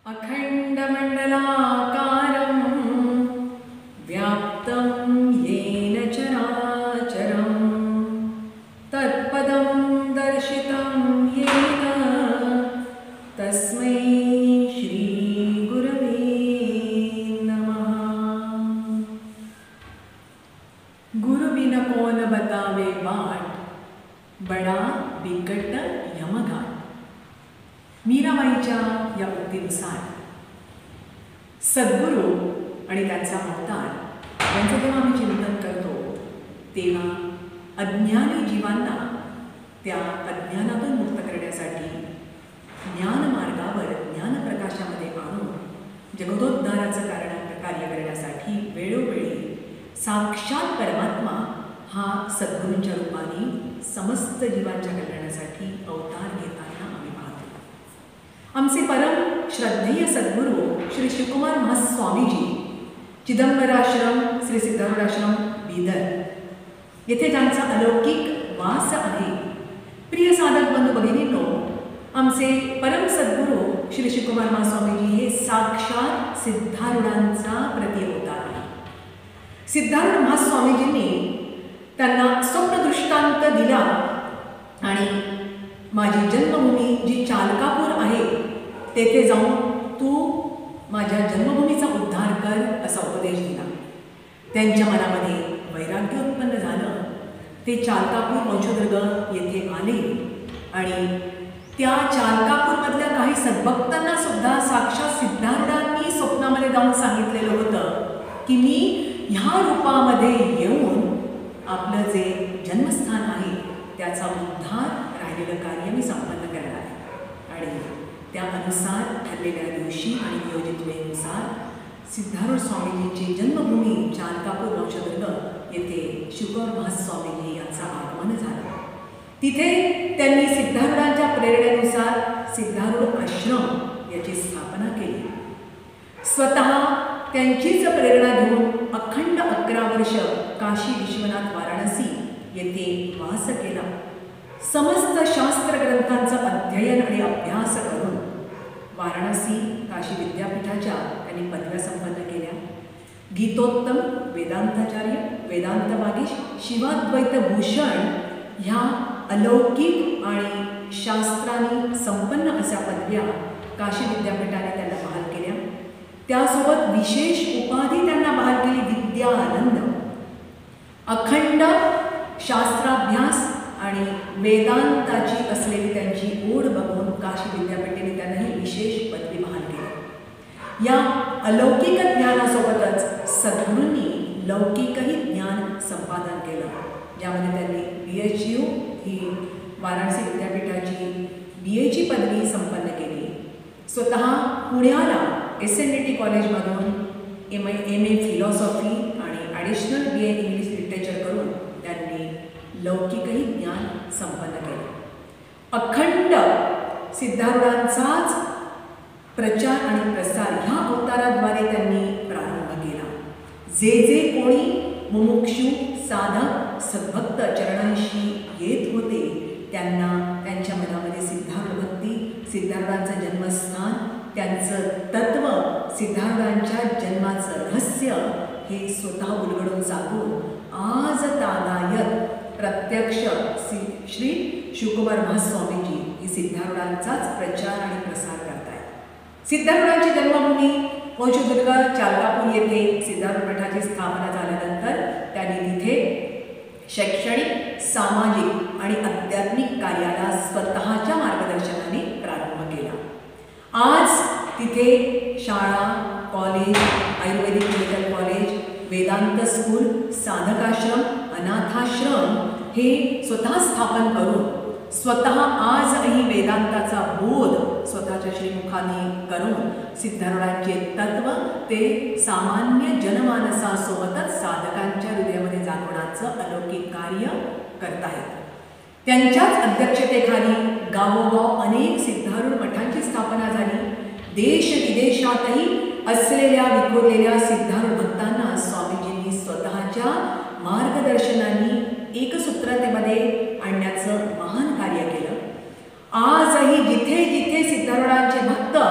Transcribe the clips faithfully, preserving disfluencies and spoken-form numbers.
अखंडमंडलाकारं व्याप्तं येन चराचरं तत्पदं दर्शितं येन तस्मै श्रीगुरवे नमः। गुरु बिन कौन बतावे बाट, बडा बिकट यमघाट। मीराबाईच्या या उक्तीनुसार सद्गुरू आणि त्यांचा अवतार यांचं जेव्हा आम्ही चिंतन करतो तेव्हा अज्ञानी जीवांना त्या अज्ञानातून मुक्त करण्यासाठी ज्ञानमार्गावर ज्ञानप्रकाशामध्ये आणून जगदोद्धाराचं कारण कार्य करण्यासाठी वेळोवेळी साक्षात परमात्मा हा सद्गुरूंच्या रूपाने समस्त जीवांच्या कल्याणासाठी अवतार घेताना आम्ही पाहतो। आमचे परम श्रद्धेय सद्गुरू श्री शिवकुमार महास्वामीजी चिदंबराश्रम श्री सिद्धारूढाश्रम बीदर येथे ज्यांचा अलौकिक वास आहे। प्रिय साधक बंधू भगिनींनो, आमचे परम सद्गुरू श्री शिवकुमार महास्वामीजी हे साक्षात सिद्धारूढांचा प्रतिअवतार आहे। सिद्धारूढ महास्वामीजींनी त्यांना स्वप्नदृष्टांत दिला आणि माझी जन्मभूमी जी चालकापूर आहे तेथे जाऊन तू माझ्या जन्मभूमीचा उद्धार कर असा उपदेश दिला। त्यांच्या मनामध्ये वैराग्य उत्पन्न झालं। ते चालकापूर वंशदुर्ग येथे आले आणि त्या चालकापूरमधल्या काही सद्भक्तांना सुद्धा साक्षात सिद्धारूढांनी स्वप्नामध्ये जाऊन सांगितलेलं होतं की मी ह्या रूपामध्ये येऊन आपलं जे जन्मस्थान आहे त्याचा उद्धार राहिलेलं कार्य मी संपन्न करणार आहे। आणि त्या अनुसार ठरलेल्या दिवशी आणि नियोजित वेळेनुसार सिद्धारूढ स्वामीजींची जन्मभूमी चालकापूर वंशदुर्ग येथे शिवकुमार महास्वामीजी यांचं आगमन झालं। तिथे त्यांनी सिद्धारूढांच्या प्रेरणेनुसार सिद्धारूढ आश्रम याची स्थापना केली। स्वतः त्यांचीच प्रेरणा घेऊन अखंड अकरा वर्ष काशी विश्वनाथ वाराणसी येथे वास केला। समस्त शास्त्र ग्रंथांचा अध्ययन आणि अभ्यास करून वाराणसी काशी विद्यापीठाच्या त्यांनी पदव्या संपन्न केल्या। गीतोत्तम, वेदांताचार्य, वेदांत वागीश, शिवाद्वैत भूषण ह्या अलौकिक आणि शास्त्रांनी संपन्न अशा पदव्या काशी विद्यापीठाने त्यांना बहाल केल्या। त्यासोबत विशेष उपाधी त्यांना बहाल केली विद्यानंद। अखंड शास्त्राभ्यास आणि वेदांताची असलेली त्यांची ओढ बघून काशी विद्यापीठाने त्यांना ही विशेष पदवी बहाल केली। या अलौकिक ज्ञानासोबतच सद्गुरूंनी लौकिकही ज्ञान संपादन केलं, ज्यामध्ये त्यांनी बी एच यू ही वाराणसी विद्यापीठाची बी एची पदवी संपन्न केली। स्वतः पुण्याला एस एन डी टी कॉलेजमधून M A M A philosophy आणि additional B A English literature करून त्यांनी लौकिकही ज्ञान संपन्न केले। अखंड सिद्धारूढांचाच प्रचार आणि प्रसार ह्या अवताराद्वारे त्यांनी प्रारंभ केला। जे जे कोणी मुमुक्षु साधक सद्भक्त चरणांशी येत होते त्यांना त्यांच्या मनामध्ये सिद्धारूढ भक्ती, सिद्धारूढांचं जन्मस्थान, त्यांचं तत्व, सिद्धारूढांच्या जन्माचं रहस्य हे स्वतः उलगडून सांगून आज तागायत प्रत्यक्ष श्री शिवकुमार महास्वामीजी ही सिद्धारूढांचाच प्रचार आणि प्रसार करतायत। सिद्धारूढांची जन्मभूमी वंशदुर्ग चालकापूर येथे सिद्धारूढ मठाची स्थापना झाल्यानंतर त्यांनी तिथे शैक्षणिक, सामाजिक आणि आध्यात्मिक कार्याला स्वतःच्या मार्गदर्शनाने प्रारंभ केला। आज तिथे शाळा, college, ayurvedic medical college, Vedanta school, साधकाश्रम, अनाथाश्रम हे स्वतः स्थापन करून स्वतः आजही वेदांताचा बोध स्वतःच्या श्रीमुखाने करून सिद्धारूढांचे तत्व ते सामान्य जनमानसासोबतच साधकांच्या हृदयामध्ये जाणवण्याचं अलौकिक कार्य करतायत। त्यांच्याच अध्यक्षतेखाली गावोगाव अनेक सिद्धारूढ मठांची स्थापना झाली। देश विदेशातही असलेल्या विखुरलेल्या सिद्धारूढ भक्तांना स्वामीजींनी स्वतःच्या मार्गदर्शनाने एकसूत्रतेमध्ये आणण्याचं महान कार्य केलं। आजही जिथे जिथे सिद्धारूढांचे भक्त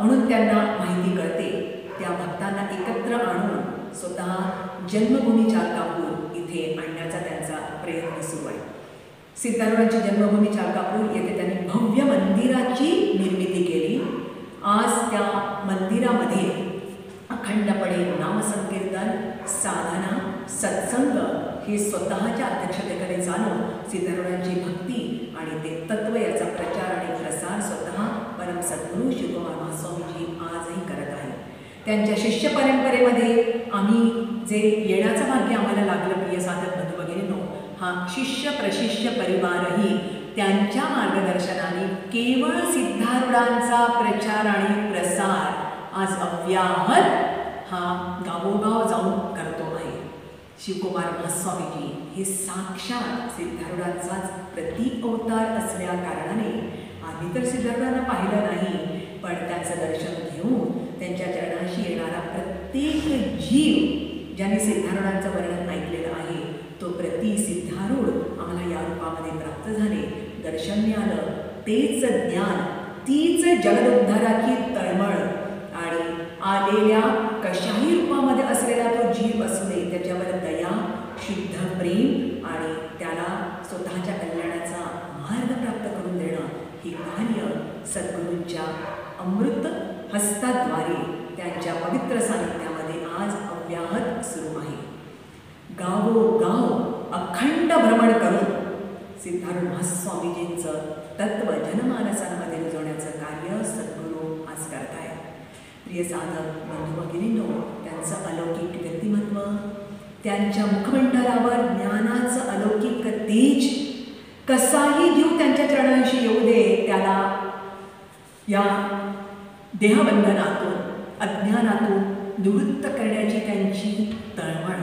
म्हणून त्यांना माहिती कळते. त्या भक्तांना एकत्र आणून स्वतः जन्मभूमी चालकापूर इथे आणण्याचा त्यांचा प्रयत्न सुरू आहे. सिद्धारूढांची जन्मभूमी चालकापूर येथे त्यांनी भव्य मंदिराची निर्मिती केली. आज त्या मंदिरामध्ये अखंडपणे नामसंकीर्तन, साधना, सत्संग हे स्वतःच्या अध्यक्षतेखाली चालून सिद्धारूढांची भक्ती आणि ते तत्व याचा प्रचार आणि प्रसार स्वतः परम सद्गुरू शिवकुमार महास्वामीजी आजही करत आहे. त्यांच्या शिष्य परंपरेमध्ये आम्ही जे येण्याचं भाग्य आम्हाला लागलं, प्रिय साधक बंधू भगिनींनो, हा शिष्य प्रशिष्य परिवारही त्यांच्या मार्गदर्शनाने केवळ सिद्धारूढांचा प्रचार आणि प्रसार आज अव्याहत हा गावोगाव जाऊन करतो आहे. शिवकुमार महास्वामीजी हे साक्षात सिद्धारूढांचाच प्रतीक अवतार असल्या कारणाने आम्ही तर सिद्धारूढांना पाहिलं नाही, पण त्यांचं दर्शन घेऊन त्यांच्या चरणाशी येणारा प्रत्येक जीव ज्याने सिद्धारूढांचं वर्णन ऐकलेलं आहे तो प्रति सिद्धारूढ आम्हाला या रूपामध्ये प्राप्त झाले. दर्शन मिळालं, तेच ज्ञान, तीच जगदोद्धाराची तळमळ आणि आलेल्या कशाही रूपामध्ये असलेला तो जीव असू दे त्याच्यावर दया, शुद्ध प्रेम आणि त्याला स्वतःच्या कल्याणाचा मार्ग प्राप्त करून देणं हे कार्य सद्गुरूंच्या अमृत हस्ताद्वारे त्यांच्या पवित्र सानिध्यामध्ये आज अव्याहत सुरू आहे. गावोगाव अखंड भ्रमण करून सिद्धारूढ महास्वामीजींचं तत्व जनमानसांमध्ये रुजवण्याचं कार्य सद्गुरू आज करत आहेत. प्रिय साधक बंधू भगिनींनो, त्यांचं अलौकिक व्यक्तिमत्व, त्यांच्या मुखमंडलावर ज्ञानाचं अलौकिक तेज, कसाही जीव त्यांच्या चरणांशी येऊ दे त्याला या देहबंधनातून, अज्ञानातून निवृत्त करण्याची त्यांची तळमळ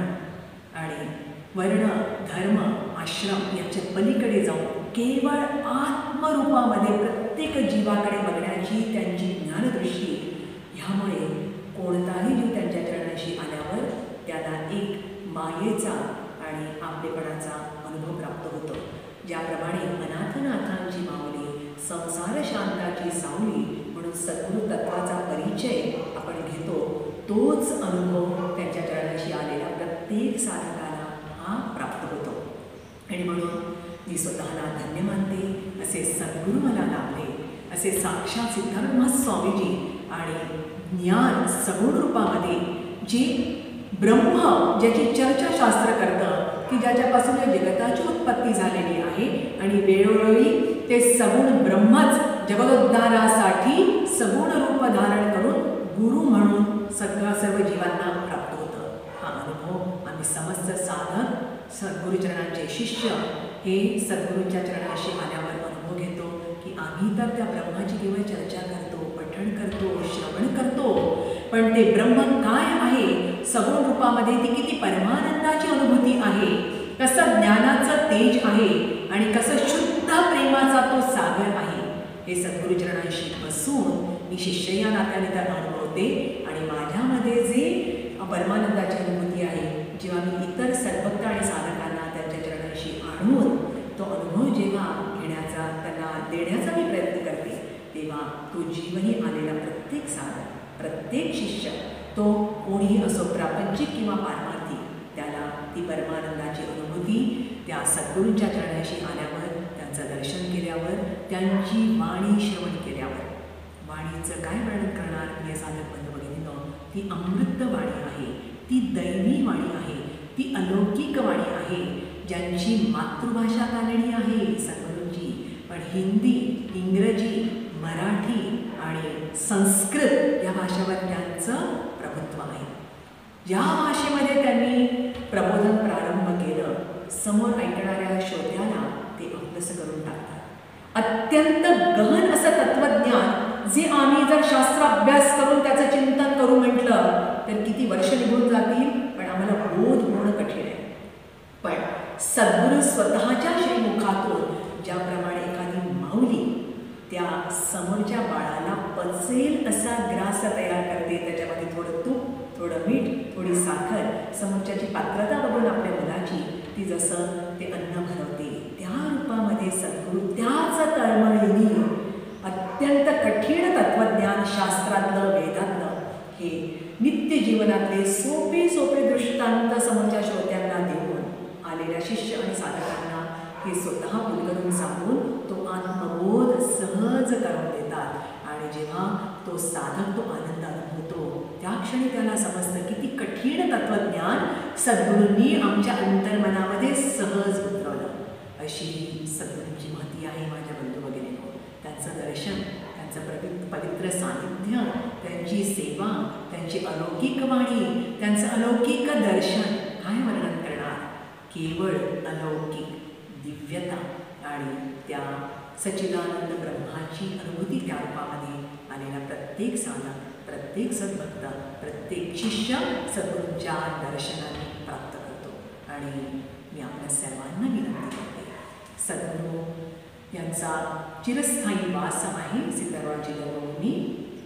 आणि वर्ण, धर्म, आश्रम याच्या पलीकडे जाऊन केवळ आत्मरूपामध्ये प्रत्येक जीवाकडे बघण्याची त्यांची ज्ञानदृष्टी, ह्यामुळे कोणताही जीव त्यांच्या चरणाशी आल्यावर त्याला एक मायेचा आणि आपलेपणाचा अनुभव प्राप्त होतो. ज्याप्रमाणे अनाथनाथांची माऊली, संसार शांताची सावली म्हणून सद्गुरू तत्वाचा परिचय आपण घेतो, तोच अनुभव त्यांच्या चरणाशी आलेल्या प्रत्येक साधकाला हा प्राप्त होतो. आणि म्हणून मी स्वतःला धन्य मानते, असे सद्गुरू मला लाभले, असे साक्षात सिद्धारूढ महास्वामीजी आणि ज्ञान सगुण रूपामध्ये जे ब्रह्म, ज्याची चर्चा शास्त्र करतं की ज्याच्यापासून या जगताची उत्पत्ती झालेली आहे आणि वेळोवेळी ते सगुण ब्रह्मच जगदोद्धारासाठी सगुण रूप धारण करून गुरु म्हणून सगळ्या सर्व जीवांना प्राप्त होतं. हा अनुभव आम्ही समस्त साधक सद्गुरुचरणांचे शिष्य हे सद्गुरूंच्या चरणाशी आल्यावर अनुभव घेतो की आम्ही तर त्या ब्रह्माची केवळ चर्चा करतो, पठण करतो, श्रवण करतो, पण ते ब्रह्म काय आहे, सगुण रूपामध्ये ती किती परमानंदाची अनुभूती आहे, कसं ज्ञानाचं तेज आहे आणि कसं शुद्ध प्रेमाचा तो सागर आहे, हे सद्गुरुचरणांशी बसून मी शिष्य या नात्याने तर अनुभवते. आणि माझ्यामध्ये जे परमानंदाची अनुभूती आहे, जेव्हा मी इतर सद्भक्त आणि साधकांना त्यांच्या चरणांशी आणून तो अनुभव जेव्हा घेण्याचा, त्यांना देण्याचा मी प्रयत्न करते, तेव्हा तो जीवही आलेला प्रत्येक साधक, प्रत्येक शिष्य, तो कोणीही असो, प्रापंचिक किंवा पारमार्थी, त्याला ती परमानंदाची अनुभूती त्या सद्गुरूंच्या चरणाशी आल्यावर, त्यांचं दर्शन केल्यावर, त्यांची वाणी श्रवण केल्यावर, वाणीचं काय वर्णन करणार प्रिय साधक बंधू भगिनींनो, ती अमृत वाणी आहे, ती दैवी वाणी आहे, ती अलौकिक वाणी आहे, ज्यांची मातृभाषा कानडी आहे सद्गुरूंची, पण हिंदी, इंग्रजी, मराठी आणि संस्कृत या भाषेवर त्यांचं प्रभुत्व आहे. ज्या भाषेमध्ये त्यांनी प्रबोधन प्रारंभ केलं, समोर ऐकणाऱ्या श्रोत्याला ते अभ्यास करून टाकतात. अत्यंत गहन असं तत्वज्ञान जे आम्ही जर शास्त्र अभ्यास करून त्याचं चिंतन करू म्हटलं तर किती वर्ष निघून जातील, पण आम्हाला बोध होणं कठीण आहे. पण सद्गुरू स्वतःच्या श्रीमुखातून ज्याप्रमाणे एखादी माऊली त्या समोरच्या बाळाला पचेल असा ग्रास तयार करते, त्याच्यामध्ये थोडं तूप, थोडं मीठ, थोडी साखर, समोरच्याची पात्रता बघून आपल्या मुलाची ती जसं ते अन्न भरवते, त्या रूपामध्ये सद्गुरू त्याच तळमळीने अत्यंत कठीण तत्वज्ञान शास्त्रातलं वेदातलं हे नित्य जीवनातले सोपे सोपे दृष्टांत समोरच्या श्रोत्यांना देऊन आलेल्या शिष्य आणि साधकांना हे स्वतः उलगडून सांगून तो आत्मबोध सहज करून देतात आणि जेव्हा तो साधक तो आनंद अनुभवतो त्या क्षणी त्याला समजतं किती कठीण तत्वज्ञान सद्गुरूंनी आमच्या अंतर्मनामध्ये सहज उतरवलं. अशी सद्गुरूंची महती आहे माझ्या बंधू भगिनींनो. त्यांचं दर्शन, त्यांचं प्रवि पवित्र सानिध्य, त्यांची सेवा, त्यांची अलौकिक वाणी, त्यांचं अलौकिक दर्शन काय वर्णन करणार. केवळ अलौकिक दिव्यता आणि त्या सच्चिदानंद ब्रह्माची अनुभूती त्या रूपामध्ये आलेला प्रत्येक साधक, प्रत्येक सद्भक्त, प्रत्येक शिष्य सद्गुरूंच्या दर्शनाने प्राप्त करतो. आणि मी आपल्या सर्वांना विनंती करते, सद्गुरू यांचा चिरस्थायी वास आहे सिद्धरावजी दरवळनी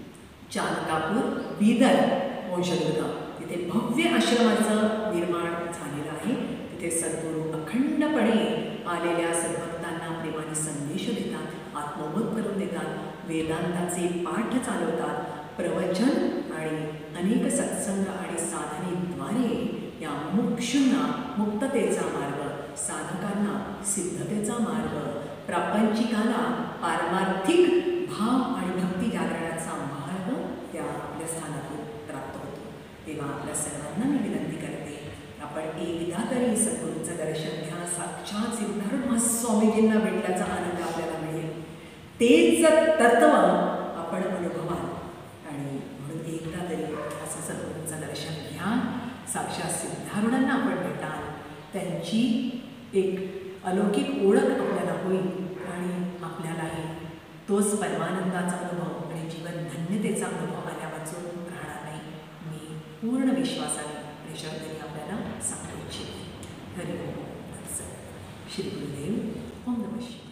चालकापूर बीदर वंशदुर्ग. तिथे भव्य आश्रमाचं निर्माण झालेलं आहे. तिथे सद्गुरू अखंडपणे आलेल्या सद्भक्तांना प्रेमाने संदेश देतात, आत्मबोध करून देतात, वेदांताचे पाठ चालवतात, प्रवचन आणि अनेक सत्संग आणि साधनेद्वारे या मुमुक्षूंना मुक्ततेचा मार्ग, साधकांना सिद्धतेचा मार्ग, प्रापंचिकाला पारमार्थिक भाव आणि भक्ती जागरणाचा मार्ग त्या आपल्या स्थानातून प्राप्त होतो. तेव्हा आपल्या सर्वांना मी विनंती करते, आपण एकदा तरी सद्गुरूंचं दर्शन घ्या. साक्षात सिद्धार्थ स्वामीजींना भेटल्याचा आनंद आपल्याला मिळेल. तेच तत्व आपण अनुभवाल आणि म्हणून एकदा तरी असं सद्गुरूंचं दर्शन घ्या. साक्षात सिद्धारूढांना आपण भेटाल. त्यांची एक अलौकिक ओळख आपल्याला होईल आणि आपल्यालाही तोच परमानंदाचा अनुभव आणि जीवन धन्यतेचा अनुभव आल्या वाचून राहणार नाही. मी पूर्ण विश्वासाने आणि श्रद्धेने आपल्याला सांगू इच्छिते. हरि ओम. श्री गुरुदेव. ओम नमः शिवाय.